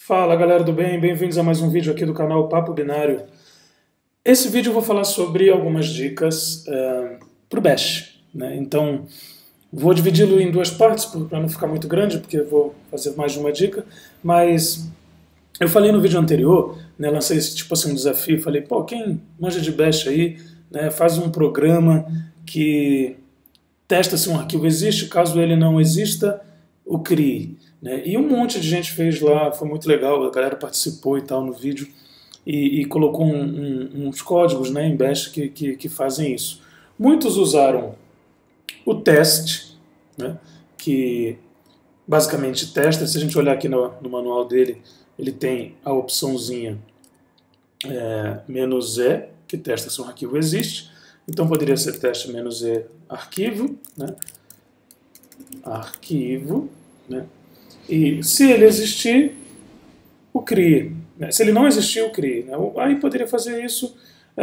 Fala galera do bem, bem-vindos a mais um vídeo aqui do canal Papo Binário. Esse vídeo eu vou falar sobre algumas dicas para o Bash, né? Então vou dividi-lo em duas partes para não ficar muito grande, porque eu vou fazer mais de uma dica, mas eu falei no vídeo anterior, né, lancei esse tipo assim um desafio, falei, pô, quem manja de Bash aí, né, faz um programa que testa se um arquivo existe, caso ele não exista, o crie. Né? E um monte de gente fez lá, foi muito legal, a galera participou e tal no vídeo e colocou uns códigos, né, em Bash que fazem isso. Muitos usaram o teste, né, que basicamente testa, se a gente olhar aqui no manual dele, ele tem a opçãozinha "-e", que testa se um arquivo existe, então poderia ser teste "-e arquivo", né, arquivo, né, e se ele existir, o crie. Né? Se ele não existir, o crie. Né? Aí poderia fazer isso,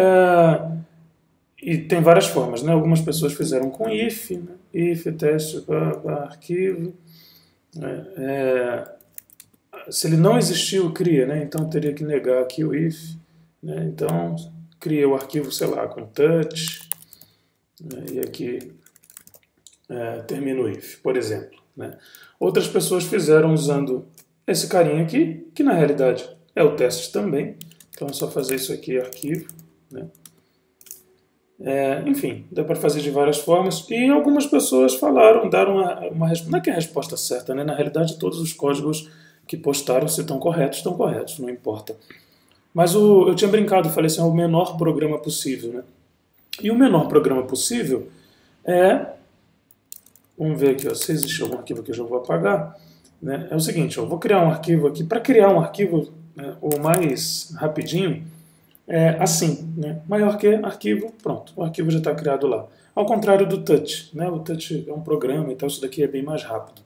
e tem várias formas. Né? Algumas pessoas fizeram com if, né? If, teste, arquivo. Se ele não existir, o cria. Né? Então teria que negar aqui o if. Né? Então cria o arquivo, sei lá, com touch. Né? E aqui termina o if, por exemplo. Né? Outras pessoas fizeram usando esse carinha aqui, que na realidade é o teste também. Então é só fazer isso aqui, arquivo. Né? Enfim, dá para fazer de várias formas. E algumas pessoas deram uma resposta. Não é que é a resposta certa, né? Na realidade todos os códigos que postaram, se estão corretos, não importa. Mas eu tinha brincado, falei assim, é o menor programa possível. Né? E o menor programa possível vamos ver aqui, ó, se existe algum arquivo que eu já vou apagar. Né? É o seguinte, eu vou criar um arquivo aqui. Para criar um arquivo, né, o mais rapidinho, é assim, né? Maior que arquivo, pronto, o arquivo já está criado lá. Ao contrário do Touch, né? O Touch é um programa, então isso daqui é bem mais rápido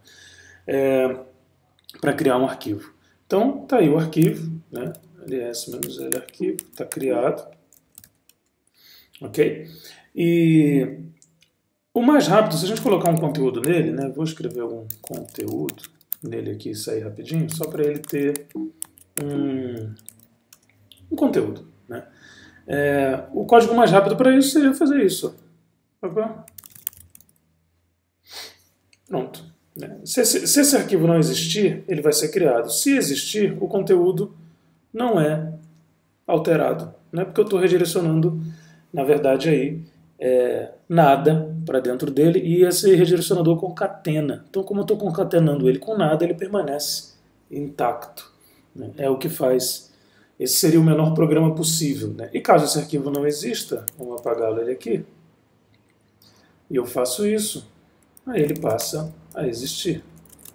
para criar um arquivo. Então, tá aí o arquivo, né? ls-l arquivo, está criado. Ok? E o mais rápido, se a gente colocar um conteúdo nele, né, vou escrever algum conteúdo nele aqui e sair rapidinho, só para ele ter um conteúdo. Né. O código mais rápido para isso seria fazer isso. Pronto. Né. Se esse arquivo não existir, ele vai ser criado. Se existir, o conteúdo não é alterado, né, porque eu estou redirecionando, na verdade, aí, nada para dentro dele, e esse redirecionador concatena. Então, como eu estou concatenando ele com nada, ele permanece intacto. Né? É o que faz. Esse seria o menor programa possível. Né? E caso esse arquivo não exista, vamos apagá-lo ele aqui, e eu faço isso, aí ele passa a existir.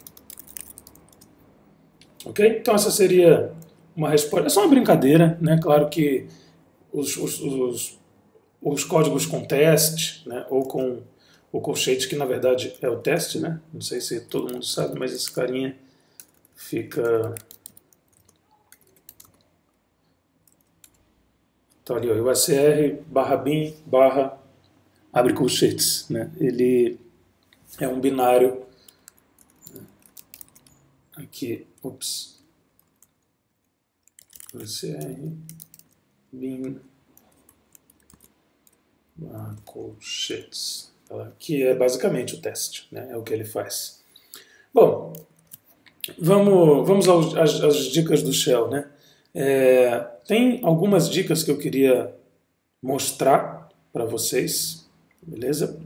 Ok? Então essa seria uma resposta. É só uma brincadeira, né? Claro que os códigos com teste, né, ou com o colchete, que na verdade é o teste, né? Não sei se todo mundo sabe, mas esse carinha fica... Então ali, ó, o ACR/bin/ abre colchetes, né? Ele é um binário aqui, ops, ACR bin colchetes, que é basicamente o teste, né? É o que ele faz. Bom, vamos às dicas do Shell, né? Tem algumas dicas que eu queria mostrar para vocês, beleza?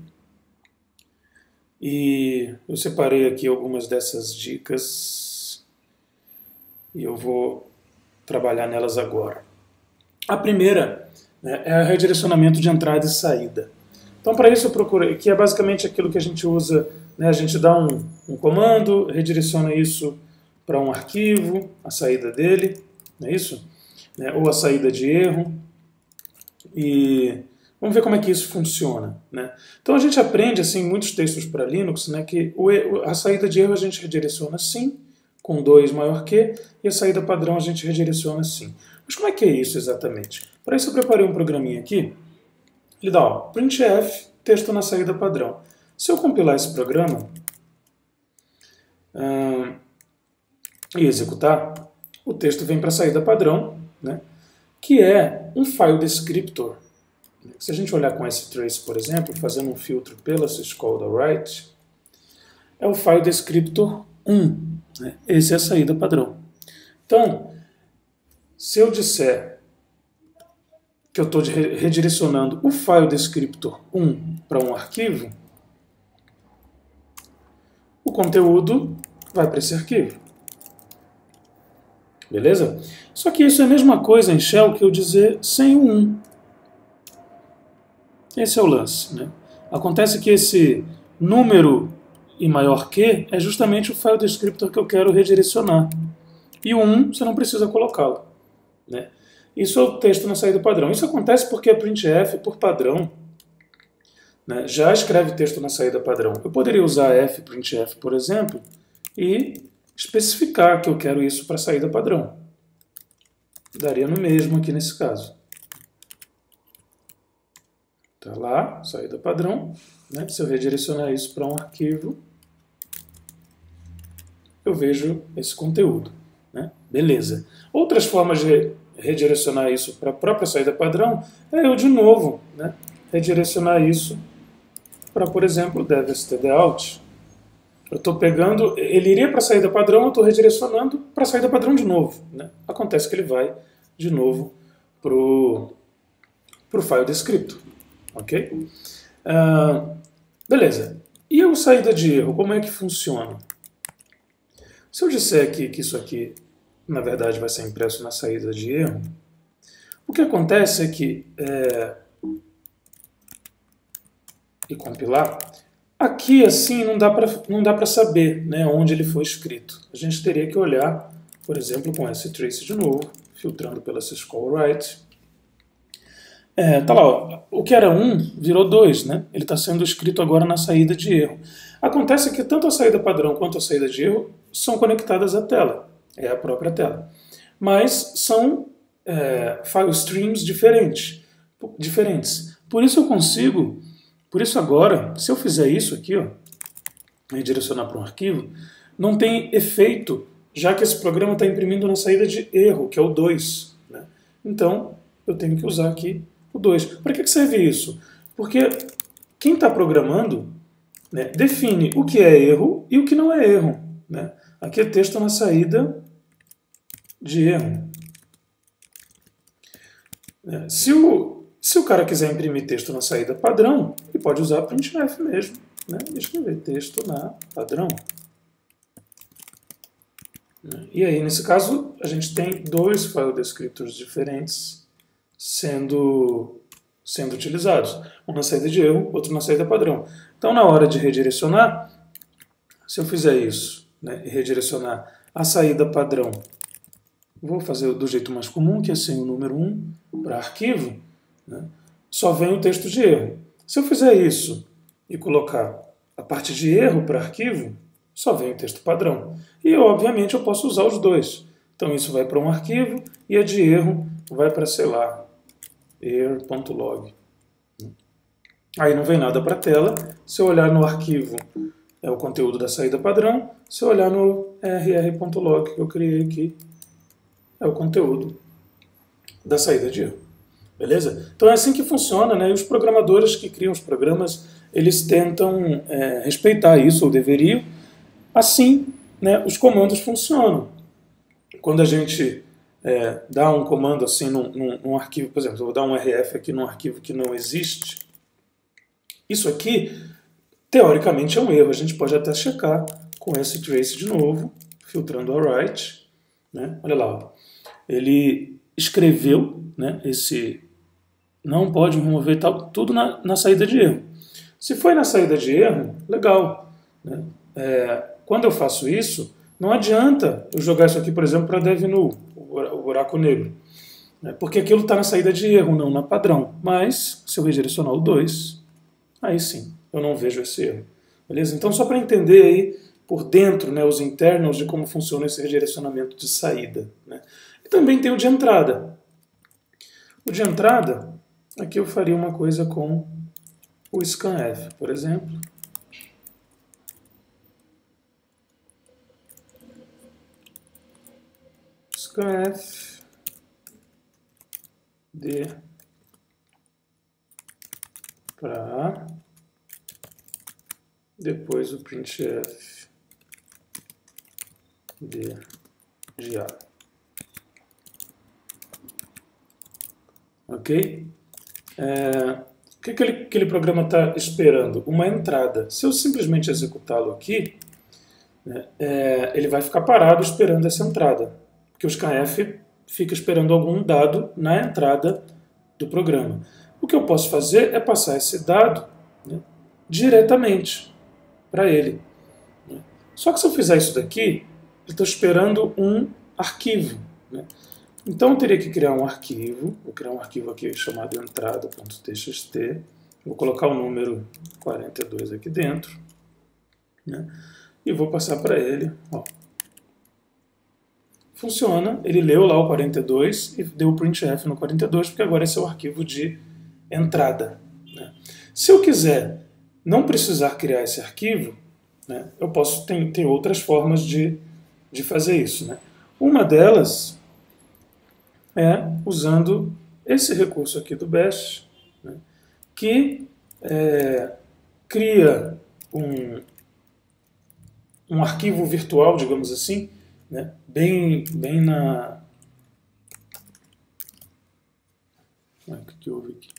E eu separei aqui algumas dessas dicas e eu vou trabalhar nelas agora. A primeira, né, é o redirecionamento de entrada e saída. Então, para isso eu procurei, que é basicamente aquilo que a gente usa, né, a gente dá um comando, redireciona isso para um arquivo, a saída dele, não é isso? Né, ou a saída de erro. E vamos ver como é que isso funciona. Né? Então a gente aprende assim muitos textos para Linux, né, que a saída de erro a gente redireciona assim, com 2 maior que, e a saída padrão a gente redireciona assim. Mas como é que é isso exatamente? Para isso eu preparei um programinha aqui. Ele dá, ó, printf, texto na saída padrão. Se eu compilar esse programa e executar, o texto vem para a saída padrão, né, que é um file descriptor. Se a gente olhar com esse trace, por exemplo, fazendo um filtro pela syscall da write, é o file descriptor 1. Né? Esse é a saída padrão. Então, se eu disser que eu estou redirecionando o file descriptor 1 para um arquivo, o conteúdo vai para esse arquivo. Beleza? Só que isso é a mesma coisa em Shell que eu dizer sem o 1. Esse é o lance. Né? Acontece que esse número e maior que é justamente o file descriptor que eu quero redirecionar. E o 1 você não precisa colocá-lo. Né? Isso é o texto na saída padrão. Isso acontece porque a printf, por padrão, né, já escreve texto na saída padrão. Eu poderia usar fprintf, por exemplo, e especificar que eu quero isso para a saída padrão. Daria no mesmo aqui nesse caso. Está lá, saída padrão. Né? Se eu redirecionar isso para um arquivo, eu vejo esse conteúdo. Né? Beleza. Outras formas de redirecionar isso para a própria saída padrão é eu, de novo, né, redirecionar isso para, por exemplo, dev.stdout. Eu estou pegando, ele iria para a saída padrão, eu estou redirecionando para a saída padrão de novo. Né? Acontece que ele vai de novo para o file descriptor. Ok? Beleza. E a saída de erro, como é que funciona? Se eu disser aqui que isso aqui, na verdade, vai ser impresso na saída de erro, o que acontece é que, e compilar, aqui assim não dá para saber, né, onde ele foi escrito. A gente teria que olhar, por exemplo, com esse trace de novo, filtrando pela syscall write. Tá lá, ó, o que era 1 virou 2, né? Ele está sendo escrito agora na saída de erro. Acontece que tanto a saída padrão quanto a saída de erro são conectadas à tela, é a própria tela. Mas são file streams diferentes. Por isso eu consigo, por isso agora, se eu fizer isso aqui, ó, redirecionar para um arquivo, não tem efeito, já que esse programa está imprimindo na saída de erro, que é o 2. Né? Então, eu tenho que usar aqui o 2. Para que serve isso? Porque quem está programando, né, define o que é erro e o que não é erro. Né? Aqui é texto na saída de erro. Se o cara quiser imprimir texto na saída padrão, ele pode usar printf mesmo. Né? E escrever texto na padrão. E aí, nesse caso, a gente tem dois file descriptors diferentes sendo utilizados. Um na saída de erro, outro na saída padrão. Então, na hora de redirecionar, se eu fizer isso, né, e redirecionar a saída padrão, vou fazer do jeito mais comum, que é sem o número 1, para arquivo, né, só vem o texto de erro. Se eu fizer isso e colocar a parte de erro para arquivo, só vem o texto padrão. E, obviamente, eu posso usar os dois. Então, isso vai para um arquivo e a de erro vai para, sei lá, err.log. Aí não vem nada para a tela. Se eu olhar no arquivo, é o conteúdo da saída padrão. Se eu olhar no rr.log que eu criei aqui, é o conteúdo da saída de erro. Beleza? Então é assim que funciona, né? E os programadores que criam os programas, eles tentam respeitar isso, ou deveriam. Assim, né, os comandos funcionam. Quando a gente dá um comando assim num arquivo, por exemplo, eu vou dar um rf aqui num arquivo que não existe, isso aqui, teoricamente, é um erro. A gente pode até checar com esse trace de novo, filtrando a write. Né? Olha lá, ó. Ele escreveu, né, esse não pode remover tal, tudo na saída de erro. Se foi na saída de erro, legal. Né? Quando eu faço isso, não adianta eu jogar isso aqui, por exemplo, para dev null, o buraco negro. Né? Porque aquilo está na saída de erro, não na padrão. Mas, se eu redirecionar o 2, aí sim, eu não vejo esse erro. Beleza? Então, só para entender aí por dentro, né, os internals de como funciona esse redirecionamento de saída. Né? E também tem o de entrada. O de entrada, aqui eu faria uma coisa com o scanf, por exemplo. scanf de para depois o printf de A. Ok? O que aquele programa está esperando? Uma entrada. Se eu simplesmente executá-lo aqui, né, ele vai ficar parado esperando essa entrada, porque o scanf fica esperando algum dado na entrada do programa. O que eu posso fazer é passar esse dado, né, diretamente para ele. Né. Só que se eu fizer isso daqui, ele está esperando um arquivo. Né. Então eu teria que criar um arquivo, vou criar um arquivo aqui chamado entrada.txt, vou colocar o número 42 aqui dentro, né, e vou passar para ele. Ó. Funciona, ele leu lá o 42 e deu o printf no 42, porque agora esse é o arquivo de entrada. Né. Se eu quiser não precisar criar esse arquivo, né, eu posso ter outras formas de fazer isso. Né. Uma delas é usando esse recurso aqui do bash, né, que cria um arquivo virtual, digamos assim, né, bem na... O que houve aqui?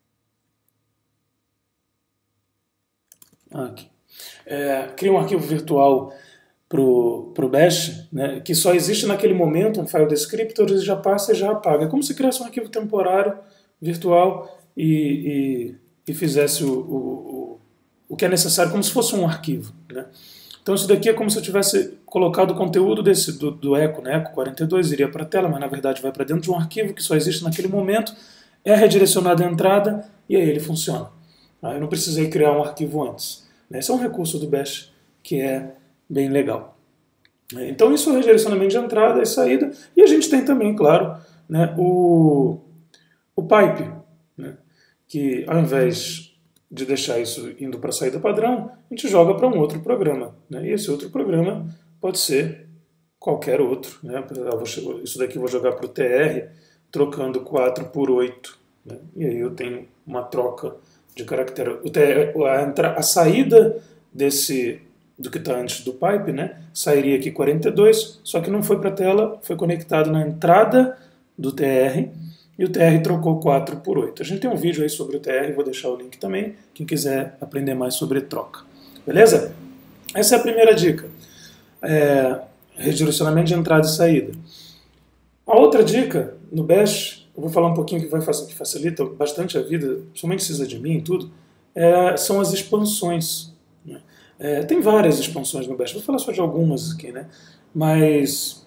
Aqui. Cria um arquivo virtual para o bash, né, que só existe naquele momento, um file descriptor, ele já passa e já apaga. É como se criasse um arquivo temporário, virtual, e fizesse o que é necessário, como se fosse um arquivo. Né. Então isso daqui é como se eu tivesse colocado o conteúdo do echo, né, echo 42, iria para a tela, mas na verdade vai para dentro de um arquivo que só existe naquele momento, é redirecionado à entrada, e aí ele funciona. Eu não precisei criar um arquivo antes. Esse é um recurso do bash que é bem legal. Então isso é o redirecionamento de entrada e saída. E a gente tem também, claro, né, o pipe, né, que ao invés de deixar isso indo para a saída padrão, a gente joga para um outro programa. Né, e esse outro programa pode ser qualquer outro. Né, isso daqui eu vou jogar para o TR, trocando 4 por 8. Né, e aí eu tenho uma troca de caractere. A saída do que está antes do pipe, né, sairia aqui 42, só que não foi para a tela, foi conectado na entrada do TR, e o TR trocou 4 por 8. A gente tem um vídeo aí sobre o TR, vou deixar o link também, quem quiser aprender mais sobre troca. Beleza? Essa é a primeira dica. Redirecionamento de entrada e saída. A outra dica, no bash, eu vou falar um pouquinho que facilita bastante a vida, principalmente sysadmin e tudo, são as expansões. Né? Tem várias expansões no bash, vou falar só de algumas aqui, né? Mas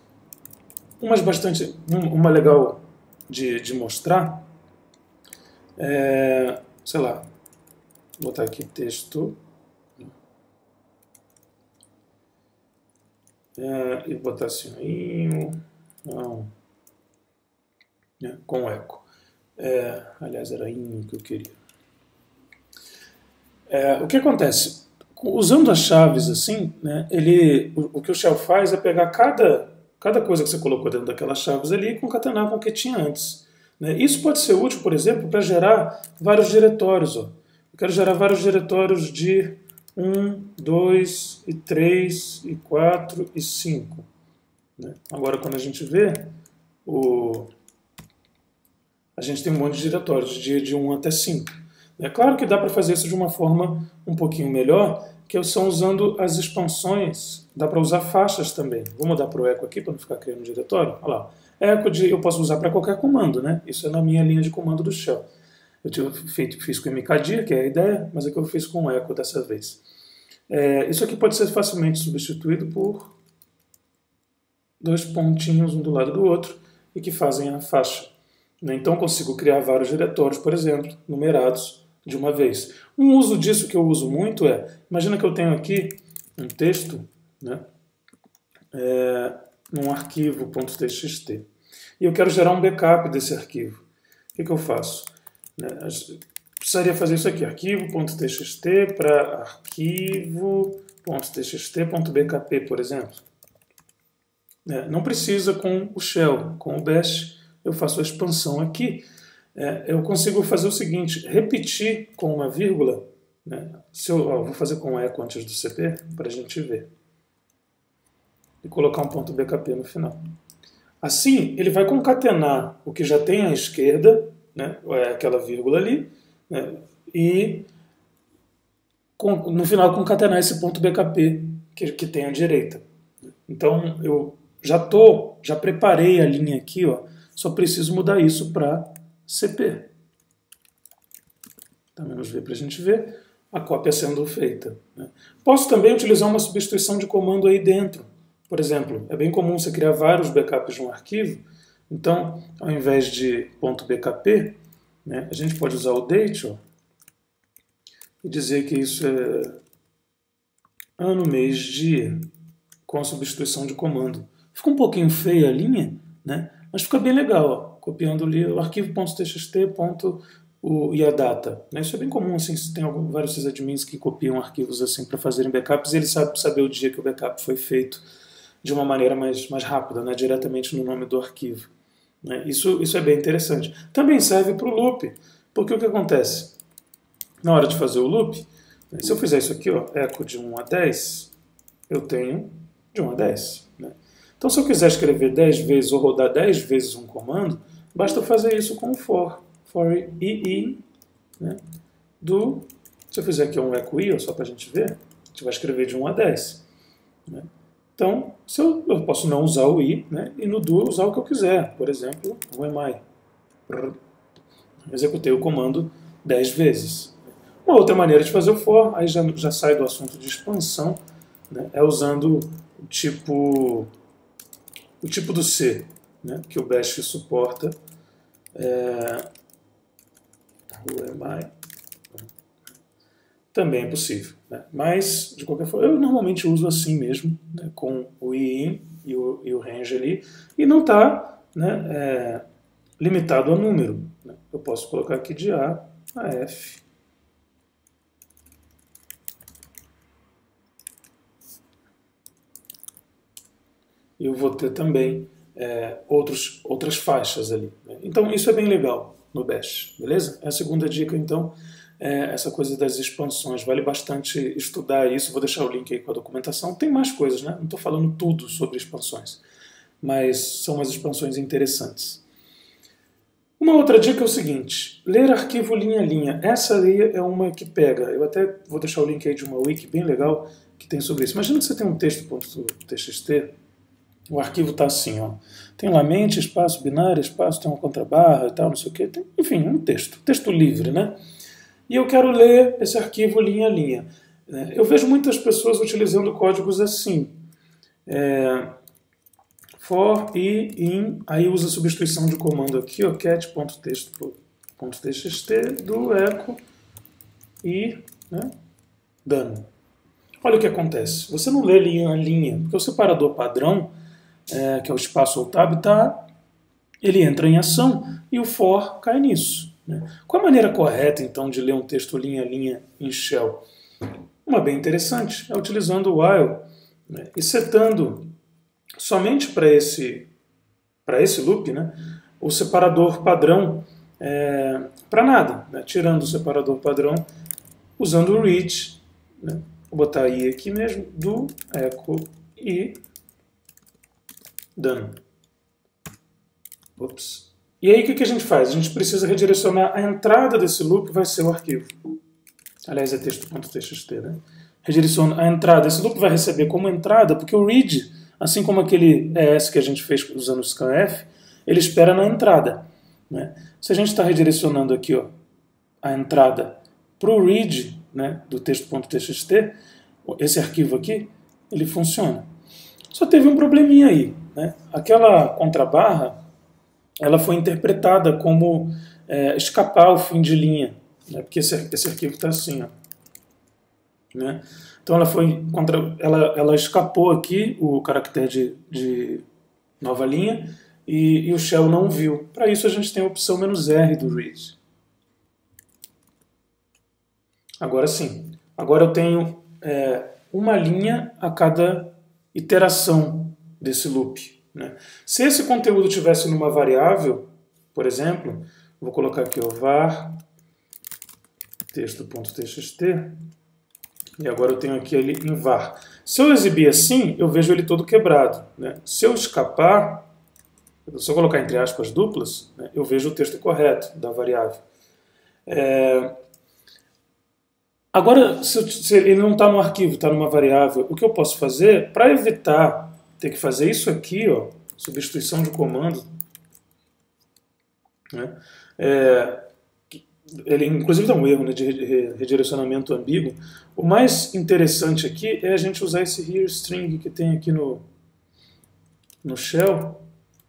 uma legal de mostrar, sei lá, vou botar aqui texto, e botar assim, não, né, com eco. Aliás, era inho que eu queria. O que acontece? Usando as chaves assim, né, o que o shell faz é pegar cada coisa que você colocou dentro daquelas chaves ali e concatenar com o que tinha antes. Né? Isso pode ser útil, por exemplo, para gerar vários diretórios. Ó. Eu quero gerar vários diretórios de 1, 2, e 3, e 4, e 5. Né? Agora, quando a gente vê, a gente tem um monte de diretórios, de 1 até 5. É claro que dá para fazer isso de uma forma um pouquinho melhor, que são usando as expansões, dá para usar faixas também. Vou mudar para o echo aqui para não ficar criando diretório. Olha lá. Echo eu posso usar para qualquer comando, né? Isso é na minha linha de comando do shell. Eu fiz com mkdir, que é a ideia, mas é que eu fiz com echo dessa vez. Isso aqui pode ser facilmente substituído por 2 pontinhos um do lado do outro e que fazem a faixa. Então consigo criar vários diretórios, por exemplo, numerados de uma vez. Um uso disso que eu uso muito imagina que eu tenho aqui um texto, né, num arquivo .txt, e eu quero gerar um backup desse arquivo. O que eu faço? Precisaria fazer isso aqui, arquivo.txt para arquivo.txt.bkp, por exemplo. né? Não precisa com o shell, com o bash eu faço a expansão aqui. Eu consigo fazer o seguinte, repetir com uma vírgula, né? Vou fazer com eco antes do CP, para a gente ver. E colocar um ponto BKP no final. Assim, ele vai concatenar o que já tem à esquerda, né? Aquela vírgula ali, né? E no final concatenar esse ponto BKP que tem à direita. Então eu já preparei a linha aqui, ó, só preciso mudar isso para CP. Tá, -V para a gente ver a cópia sendo feita, né? Posso também utilizar uma substituição de comando aí dentro. Por exemplo, é bem comum você criar vários backups de um arquivo, então ao invés de .bkp, né, a gente pode usar o date, ó, e dizer que isso é ano, mês, dia, com a substituição de comando. Fica um pouquinho feia a linha, né, mas fica bem legal, ó, copiando ali o arquivo .txt e a data. Né? Isso é bem comum, assim, tem vários sysadmins que copiam arquivos assim para fazerem backups e eles sabem saber o dia que o backup foi feito de uma maneira mais rápida, né, diretamente no nome do arquivo. Né? Isso é bem interessante. Também serve para o loop, porque o que acontece? Na hora de fazer o loop, né, se eu fizer isso aqui, ó, echo de 1 a 10, eu tenho de 1 a 10. Né? Então, se eu quiser escrever 10 vezes ou rodar 10 vezes um comando, basta fazer isso com o for i, né, se eu fizer aqui um echo i, só para a gente ver, a gente vai escrever de 1 a 10. Né? Então, eu posso não usar o i, né, e no do usar o que eu quiser. Por exemplo, o mi. Executei o comando 10 vezes. Uma outra maneira de fazer o for, aí já sai do assunto de expansão, né, é usando o tipo do C, né, que o bash suporta. O mi. Também é possível, né? Mas, de qualquer forma, eu normalmente uso assim mesmo, né, com o in e o range ali, e não está, né, limitado a número. Né? Eu posso colocar aqui de A a F. E eu vou ter também outras faixas ali. Né? Então, isso é bem legal no bash, beleza? É a segunda dica, então, essa coisa das expansões. Vale bastante estudar isso. Vou deixar o link aí com a documentação. Tem mais coisas, né? Não estou falando tudo sobre expansões, mas são umas expansões interessantes. Uma outra dica é o seguinte, ler arquivo linha a linha. Essa aí é uma que pega. Eu até vou deixar o link aí de uma wiki bem legal que tem sobre isso. Imagina que você tem um texto.txt, o arquivo está assim, ó. Tem lá mente, espaço, binário, espaço, tem uma contrabarra e tal, não sei o quê. Enfim, um texto livre, né? E eu quero ler esse arquivo linha a linha. Eu vejo muitas pessoas utilizando códigos assim. For i in, aí usa a substituição de comando aqui, ó, cat.txt do echo e, né, dano. Olha o que acontece. Você não lê linha a linha, porque o separador padrão, que é o espaço ou tab, ele entra em ação e o for cai nisso. Né? Qual a maneira correta, então, de ler um texto linha a linha em shell? Uma bem interessante é utilizando o while, né, e setando somente para esse loop, né, o separador padrão para nada, né, tirando o separador padrão usando o read, né, vou botar i aqui mesmo, do echo e done. Ops. E aí o que a gente faz? A gente precisa redirecionar a entrada desse loop, vai ser o arquivo. Aliás, é texto.txt, né? Redireciona a entrada. Esse loop vai receber como entrada, porque o read, assim como aquele ES que a gente fez usando o scanf, ele espera na entrada. Né? Se a gente está redirecionando aqui, ó, a entrada para o read, né, do texto.txt, esse arquivo aqui, ele funciona. Só teve um probleminha aí. Né? Aquela contrabarra, ela foi interpretada como escapar ao fim de linha, né? Porque esse arquivo está assim, ó. Né? Então ela escapou aqui o caractere de nova linha e o shell não viu. Para isso a gente tem a opção "-r" do read. Agora sim. Agora eu tenho uma linha a cada iteração desse loop. né? Se esse conteúdo tivesse numa variável, por exemplo, vou colocar aqui o var texto.txt, e agora eu tenho aqui ele em var. Se eu exibir assim, eu vejo ele todo quebrado, né? Se eu escapar, se eu colocar entre aspas duplas, né, eu vejo o texto correto da variável. Agora, se ele não está no arquivo, está numa variável, o que eu posso fazer, para evitar ter que fazer isso aqui, ó, substituição de comando, né, ele inclusive dá um erro, né, de redirecionamento ambíguo. O mais interessante aqui é a gente usar esse here string que tem aqui no shell.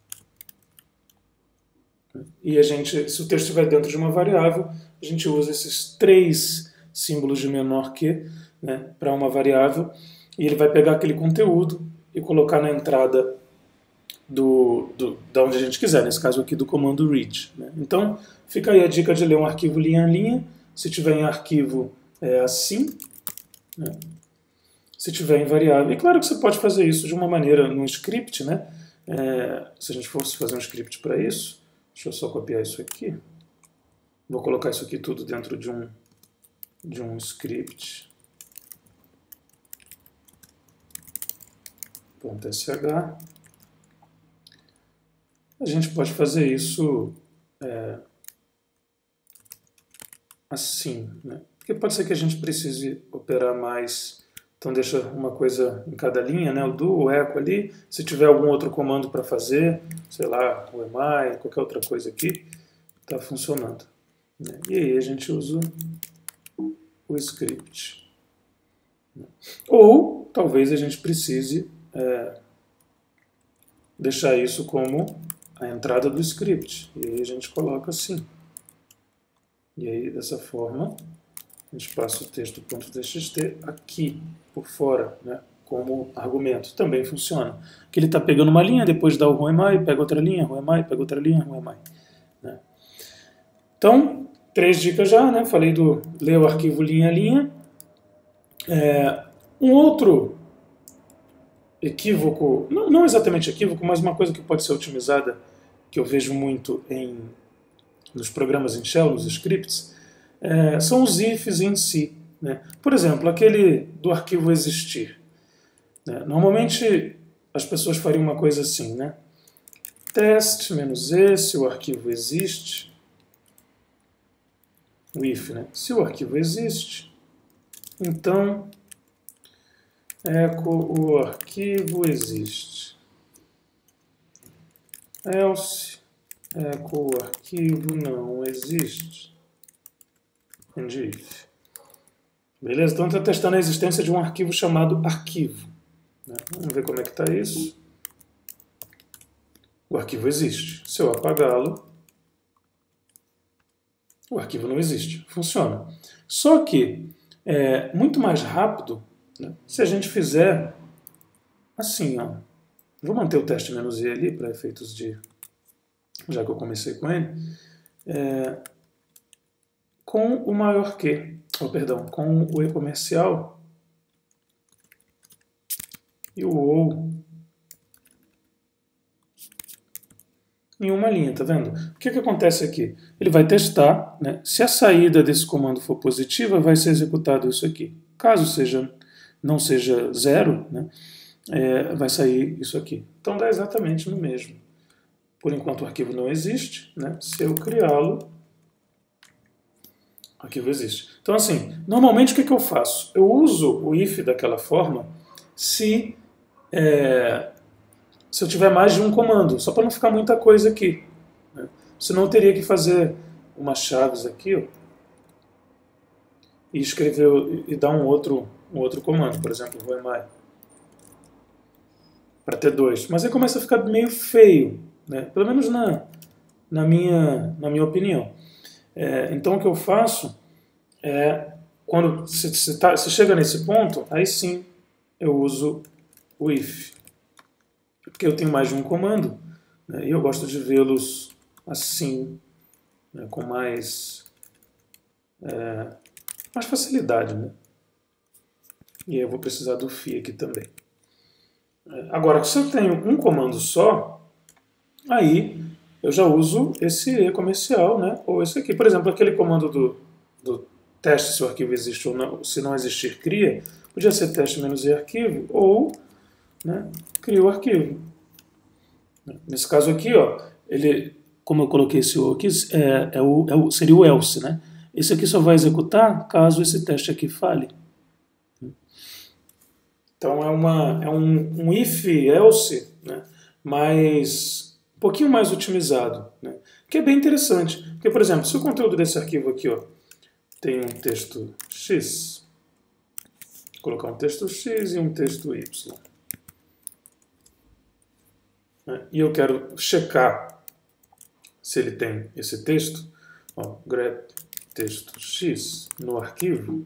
E a gente, se o texto estiver dentro de uma variável, a gente usa esses 3 símbolos de menor que, né, para uma variável, e ele vai pegar aquele conteúdo e colocar na entrada da onde a gente quiser, nesse caso aqui do comando read, né? Então, fica aí a dica de ler um arquivo linha a linha. Se tiver em arquivo, é assim, né? Se tiver em variável. E claro que você pode fazer isso de uma maneira no script, né? Se a gente fosse fazer um script para isso, deixa eu só copiar isso aqui. Vou colocar isso aqui tudo dentro de um script. .sh. A gente pode fazer isso assim, né? Porque pode ser que a gente precise operar mais. Então deixa uma coisa em cada linha, né? O do, o echo ali. Se tiver algum outro comando para fazer, sei lá, o emi, qualquer outra coisa aqui, está funcionando, né? E aí a gente usa o script. Ou talvez a gente precise deixar isso como a entrada do script. E aí a gente coloca assim. E aí, dessa forma, a gente passa o texto.txt aqui, por fora, né, como argumento. Também funciona. Que ele está pegando uma linha, depois dá o ruemai, pega outra linha, ruemai, pega outra linha, ruemai, né? Então, 3 dicas já, né? Falei do ler o arquivo linha a linha. Um outro equívoco, não exatamente equívoco, mas uma coisa que pode ser otimizada, que eu vejo muito nos programas em shell, nos scripts, são os ifs em si, né? Por exemplo, aquele do arquivo existir, né? Normalmente as pessoas fariam uma coisa assim, né? Test-e, se o arquivo existe, o if, né? Se o arquivo existe, então echo o arquivo existe. Else echo o arquivo não existe. End if. Beleza? Então está testando a existência de um arquivo chamado arquivo, né? Vamos ver como é que está isso. O arquivo existe. Se eu apagá-lo, o arquivo não existe. Funciona. Só que é muito mais rápido, né, se a gente fizer assim, ó. Vou manter o teste "-e" ali para efeitos de... já que eu comecei com ele. Com o maior que, com o e comercial e o ou em uma linha, tá vendo? O que acontece aqui? Ele vai testar, né? Se a saída desse comando for positiva, vai ser executado isso aqui. Caso não seja 0, né? Vai sair isso aqui. Então dá exatamente no mesmo. Por enquanto o arquivo não existe, né? Se eu criá-lo, o arquivo existe. Então assim, normalmente o que eu faço? Eu uso o if daquela forma se eu tiver mais de um comando, só para não ficar muita coisa aqui, né? Senão eu teria que fazer umas chaves aqui, ó, e escrever e dar um outro comando, por exemplo, ruemai, para ter 2. Mas aí começa a ficar meio feio, né? Pelo menos na minha opinião. Então o que eu faço quando se chega nesse ponto, aí sim eu uso o if. Porque eu tenho mais de um comando, né, e eu gosto de vê-los assim, né, com mais facilidade, né? E aí eu vou precisar do fi aqui também. Agora, se eu tenho um comando só, aí eu já uso esse E comercial, né? Ou esse aqui. Por exemplo, aquele comando do teste se o arquivo existe ou não, se não existir, cria, podia ser teste-e arquivo, ou, né, cria o arquivo. Nesse caso aqui, ó, ele, como eu coloquei esse O aqui, seria o else, né? Esse aqui só vai executar caso esse teste aqui falhe. Então é um if-else, né, mas um pouquinho mais otimizado, né, que é bem interessante. Porque, por exemplo, se o conteúdo desse arquivo aqui, ó, tem um texto X, vou colocar um texto X e um texto Y, né, e eu quero checar se ele tem esse texto, ó, grep texto X no arquivo,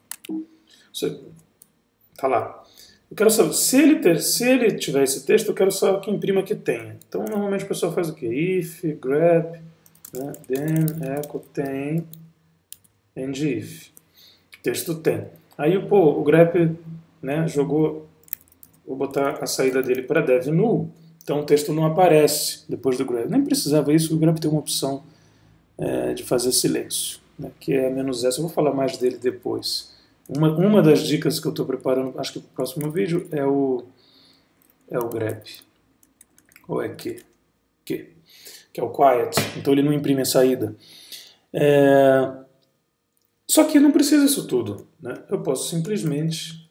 tá lá. Eu quero saber, se ele tiver esse texto, eu quero só que imprima que tenha. Então, normalmente o pessoal faz o quê? If, grep, né, then, echo, tem, and if. Texto tem. Aí, pô, o grep, né, jogou, vou botar a saída dele para dev null, então o texto não aparece depois do grep. Nem precisava isso, o grep tem uma opção de fazer silêncio, né, que é -s. Eu vou falar mais dele depois. Uma das dicas que eu estou preparando, acho que para o próximo vídeo, é o grep, ou é que é o quiet, então ele não imprime a saída. Só que não precisa isso tudo, né? Eu posso simplesmente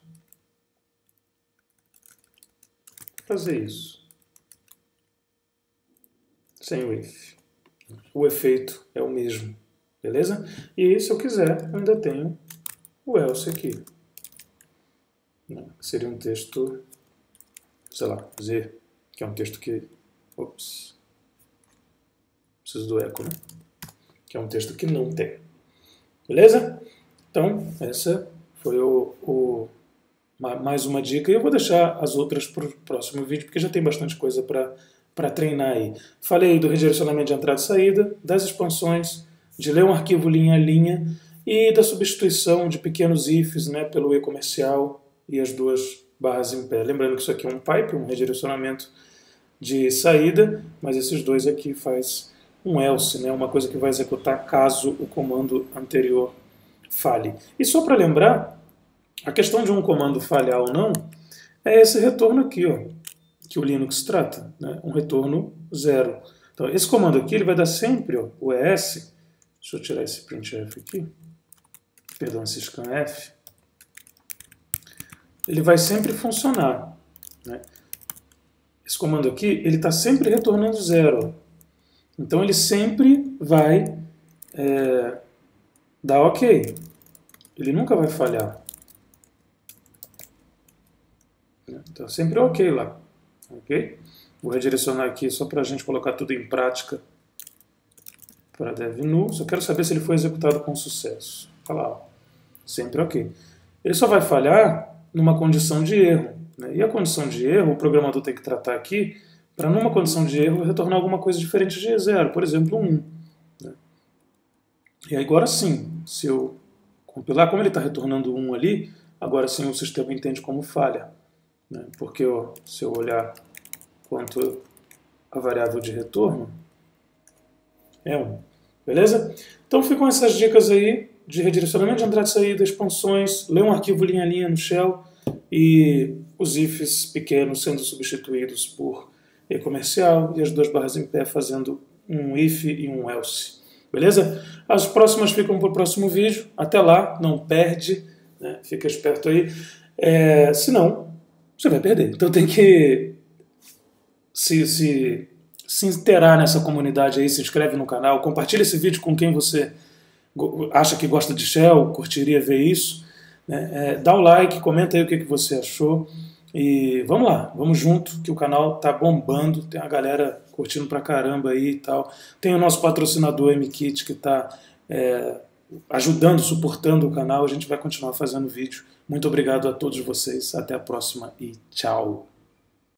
fazer isso, sem o if. O efeito é o mesmo, beleza? E se eu quiser, eu ainda tenho o else aqui, né, que seria um texto, sei lá, Z, que é um texto que, ops, preciso do eco, né, que é um texto que não tem, beleza? Então, essa foi mais uma dica, e eu vou deixar as outras para o próximo vídeo, porque já tem bastante coisa para treinar aí. Falei do redirecionamento de entrada e saída, das expansões, de ler um arquivo linha a linha, e da substituição de pequenos ifs, né, pelo E comercial e as duas barras em pé. Lembrando que isso aqui é um pipe, um redirecionamento de saída, mas esses dois aqui faz um else, né, uma coisa que vai executar caso o comando anterior falhe. E só para lembrar, a questão de um comando falhar ou não é esse retorno aqui, ó, que o Linux trata, né, um retorno 0. Então esse comando aqui ele vai dar sempre, ó, o ES, deixa eu tirar esse printf aqui, perdão, esse scanf, ele vai sempre funcionar, né? Esse comando aqui, ele está sempre retornando 0. Então ele sempre vai dar ok. Ele nunca vai falhar. Então sempre ok lá. Ok? Vou redirecionar aqui só para a gente colocar tudo em prática para dev null. Só quero saber se ele foi executado com sucesso. Olha lá, ó. Sempre ok. Ele só vai falhar numa condição de erro, né? E a condição de erro, o programador tem que tratar aqui, para numa condição de erro retornar alguma coisa diferente de 0, por exemplo, 1. Né? E agora sim, se eu compilar, como ele está retornando 1 ali, agora sim o sistema entende como falha. Né? Porque ó, se eu olhar quanto a variável de retorno, é 1. Beleza? Então ficam essas dicas aí de redirecionamento de entrada e saída, expansões, ler um arquivo linha a linha no shell e os ifs pequenos sendo substituídos por E comercial e as duas barras em pé fazendo um if e um else. Beleza? As próximas ficam para o próximo vídeo. Até lá, não perde, né? Fica esperto aí. Senão, você vai perder. Então tem que se inteirar nessa comunidade aí, se inscreve no canal, compartilha esse vídeo com quem você acha que gosta de shell, curtiria ver isso, né? Dá o like, comenta aí o que você achou e vamos lá, vamos junto, que o canal tá bombando, tem a galera curtindo pra caramba aí e tal. Tem o nosso patrocinador MKit que tá ajudando, suportando o canal, a gente vai continuar fazendo vídeo. Muito obrigado a todos vocês, até a próxima e tchau!